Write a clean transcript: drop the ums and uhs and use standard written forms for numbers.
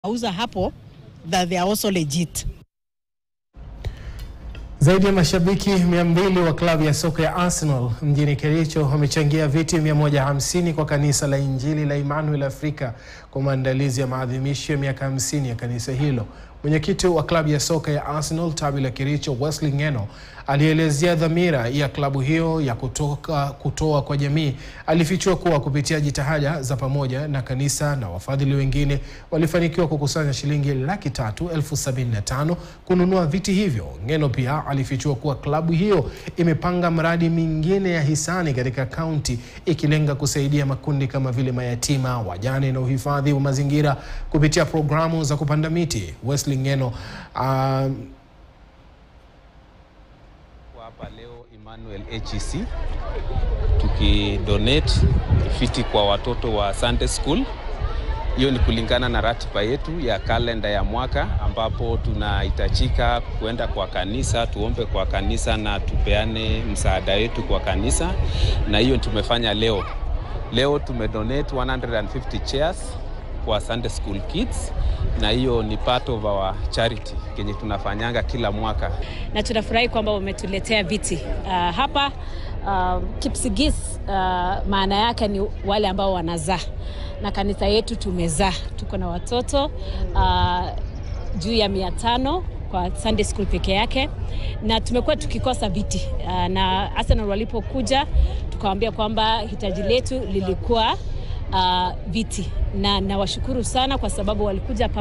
auza hapo that they are also legit. Zaidi ya mashabiki 200 wa klabu ya soka ya Arsenal mjini Kericho wamechangia viti 150 kwa kanisa la injili la Emmanuel Afrika kwa maandalizi ya maadhimisho ya miaka 50 ya kanisa hilo. Mwenyekiti wa klabu ya soka ya Arsenal tawi la Kericho Wesley Ngeno alielezea dhamira ya klabu hiyo ya kutoa kwa jamii. Alifichua kuwa kupitia jitihada za pamoja na kanisa na wafadhili wengine walifanikiwa kukusanya shilingi 375,000 kununua viti hivyo. Ngeno pia alifichua kuwa klabu hiyo imepanga mradi mingine ya hisani katika kaunti ikilenga kusaidia makundi kama vile mayatima, wajane na uhifadhi wa mazingira kupitia programu za kupanda miti. Wesley Ngeno hapa leo Emmanuel HEC tukidonate viti kwa watoto wa Sunday School. Hiyo ni kulingana na ratiba yetu ya kalenda ya mwaka, ambapo tunahitajika kuenda kwa kanisa, tuombe kwa kanisa na tupeane msaada wetu kwa kanisa, na hiyo tumefanya leo. Leo tumedonate 150 chairs kwa Sunday School kids, na hiyo ni part of our charity kenye tunafanyanga kila mwaka. Na tunafurahi kwamba wametuletea viti. Hapa Kipsigis maana yake ni wale ambao wanazaa. Na kanisa yetu tumezaa. Tuko na watoto juu ya 500 kwa Sunday School peke yake, na tumekuwa tukikosa viti. Na Arsenal walipokuja tukawaambia kwamba hitaji letu lilikuwa viti, na nawashukuru sana kwa sababu walikuja